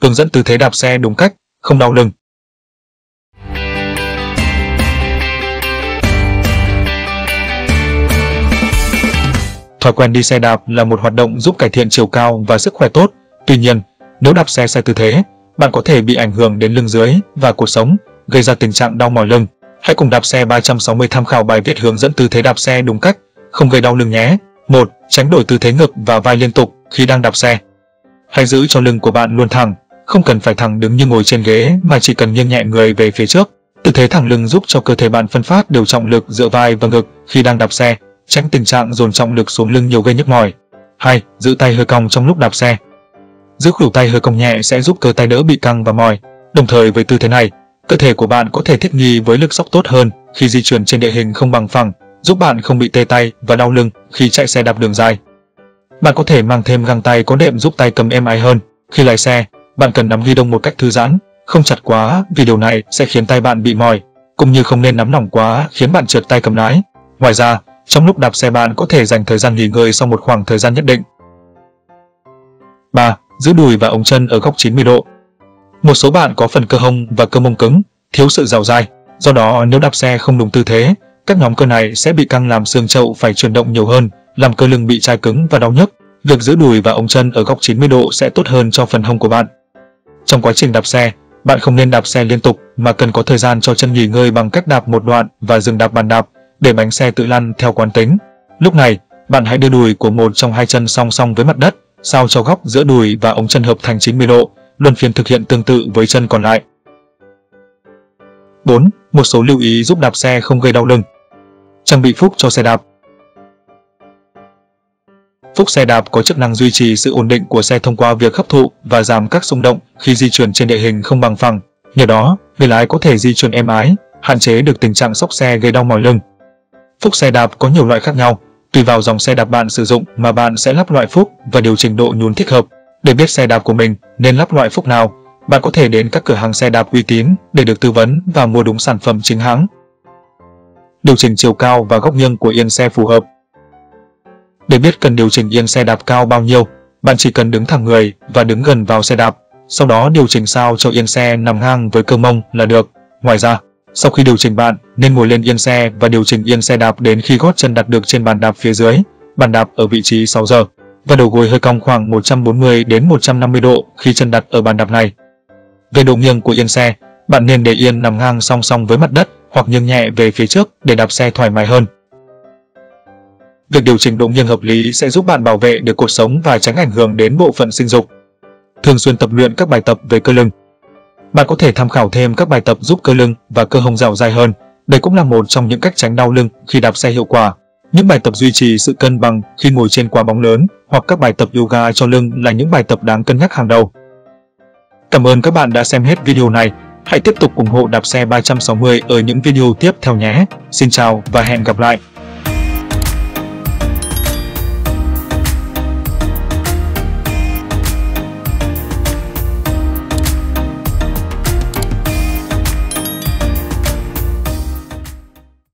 hướng dẫn tư thế đạp xe đúng cách, không đau lưng. Thói quen đi xe đạp là một hoạt động giúp cải thiện chiều cao và sức khỏe tốt. Tuy nhiên, nếu đạp xe sai tư thế, bạn có thể bị ảnh hưởng đến lưng dưới và cột sống, gây ra tình trạng đau mỏi lưng. Hãy cùng Đạp xe 360 tham khảo bài viết hướng dẫn tư thế đạp xe đúng cách, không gây đau lưng nhé. 1. Tránh đổi tư thế ngực và vai liên tục khi đang đạp xe. Hãy giữ cho lưng của bạn luôn thẳng, không cần phải thẳng đứng như ngồi trên ghế mà chỉ cần nghiêng nhẹ người về phía trước. Tư thế thẳng lưng giúp cho cơ thể bạn phân phát đều trọng lực giữa vai và ngực khi đang đạp xe, tránh tình trạng dồn trọng lực xuống lưng nhiều gây nhức mỏi. 2. Giữ tay hơi cong trong lúc đạp xe. Giữ khuỷu tay hơi cong nhẹ sẽ giúp cơ tay đỡ bị căng và mỏi. Đồng thời với tư thế này, cơ thể của bạn có thể thích nghi với lực xốc tốt hơn khi di chuyển trên địa hình không bằng phẳng, giúp bạn không bị tê tay và đau lưng khi chạy xe đạp đường dài. Bạn có thể mang thêm găng tay có đệm giúp tay cầm êm ái hơn. Khi lái xe, bạn cần nắm ghi đông một cách thư giãn, không chặt quá vì điều này sẽ khiến tay bạn bị mỏi, cũng như không nên nắm lỏng quá khiến bạn trượt tay cầm lái. Ngoài ra, trong lúc đạp xe bạn có thể dành thời gian nghỉ ngơi sau một khoảng thời gian nhất định. 3. Giữ đùi và ống chân ở góc 90 độ. Một số bạn có phần cơ hông và cơ mông cứng, thiếu sự dẻo dai. Do đó, nếu đạp xe không đúng tư thế, các nhóm cơ này sẽ bị căng làm xương chậu phải chuyển động nhiều hơn, làm cơ lưng bị chai cứng và đau nhức. Việc giữ đùi và ống chân ở góc 90 độ sẽ tốt hơn cho phần hông của bạn. Trong quá trình đạp xe, bạn không nên đạp xe liên tục mà cần có thời gian cho chân nghỉ ngơi bằng cách đạp một đoạn và dừng đạp bàn đạp để bánh xe tự lăn theo quán tính. Lúc này, bạn hãy đưa đùi của một trong hai chân song song với mặt đất, sao cho góc giữa đùi và ống chân hợp thành 90 độ, luân phiên thực hiện tương tự với chân còn lại. 4. Một số lưu ý giúp đạp xe không gây đau lưng. Trang bị phúc cho xe đạp. Phúc xe đạp có chức năng duy trì sự ổn định của xe thông qua việc hấp thụ và giảm các xung động khi di chuyển trên địa hình không bằng phẳng. Nhờ đó, người lái có thể di chuyển êm ái, hạn chế được tình trạng xốc xe gây đau mỏi lưng. Phúc xe đạp có nhiều loại khác nhau, tùy vào dòng xe đạp bạn sử dụng mà bạn sẽ lắp loại phúc và điều chỉnh độ nhún thích hợp. Để biết xe đạp của mình nên lắp loại phúc nào, bạn có thể đến các cửa hàng xe đạp uy tín để được tư vấn và mua đúng sản phẩm chính hãng. Điều chỉnh chiều cao và góc nghiêng của yên xe phù hợp. Để biết cần điều chỉnh yên xe đạp cao bao nhiêu, bạn chỉ cần đứng thẳng người và đứng gần vào xe đạp, sau đó điều chỉnh sao cho yên xe nằm ngang với cơ mông là được. Ngoài ra, sau khi điều chỉnh bạn nên ngồi lên yên xe và điều chỉnh yên xe đạp đến khi gót chân đặt được trên bàn đạp phía dưới, bàn đạp ở vị trí 6 giờ, và đầu gối hơi cong khoảng 140 đến 150 độ khi chân đặt ở bàn đạp này. Về độ nghiêng của yên xe, bạn nên để yên nằm ngang song song với mặt đất hoặc nghiêng nhẹ về phía trước để đạp xe thoải mái hơn. Việc điều chỉnh độ nghiêng hợp lý sẽ giúp bạn bảo vệ được cột sống và tránh ảnh hưởng đến bộ phận sinh dục. Thường xuyên tập luyện các bài tập về cơ lưng. Bạn có thể tham khảo thêm các bài tập giúp cơ lưng và cơ hông dẻo dai hơn. Đây cũng là một trong những cách tránh đau lưng khi đạp xe hiệu quả. Những bài tập duy trì sự cân bằng khi ngồi trên quả bóng lớn hoặc các bài tập yoga cho lưng là những bài tập đáng cân nhắc hàng đầu. Cảm ơn các bạn đã xem hết video này. Hãy tiếp tục ủng hộ Đạp xe 360 ở những video tiếp theo nhé. Xin chào và hẹn gặp lại.